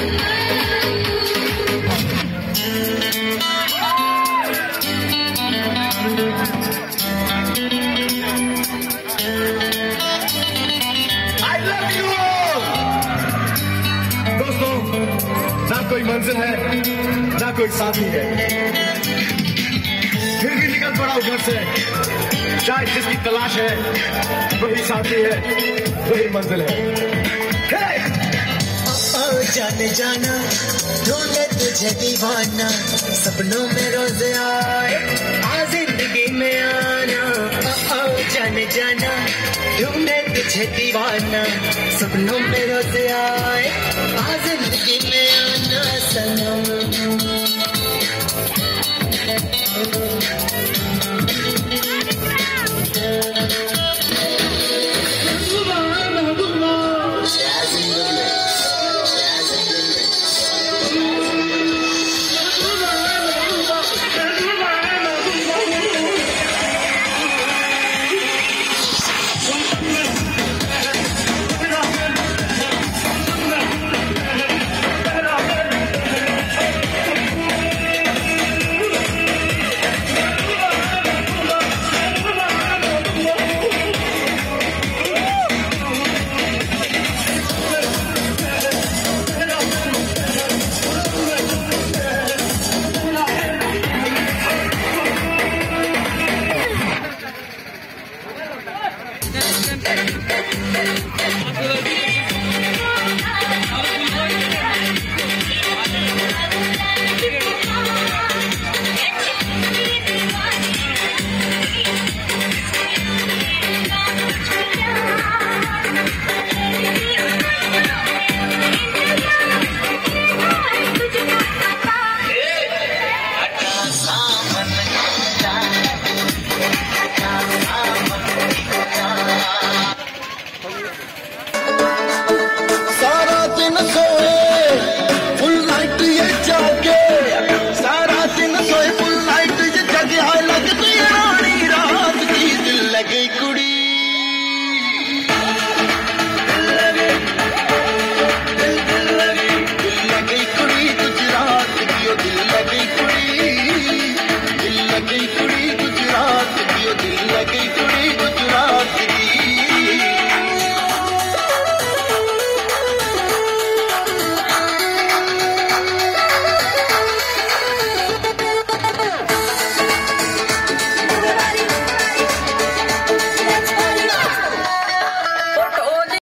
कोई मंजिल है ना कोई साथी है, फिर भी निकल पड़ा घर से। शायद जिसकी तलाश है वही साथी है, वही मंजिल है। जाने जाना ढूंढे तुझे दीवाना, सपनों में रोज आए आ जिंदगी में आना। जाने जाना ढूंढे तुझे दीवाना, सपनों में रोज आए आ जिंदगी में आना सनम। सारा दिन सो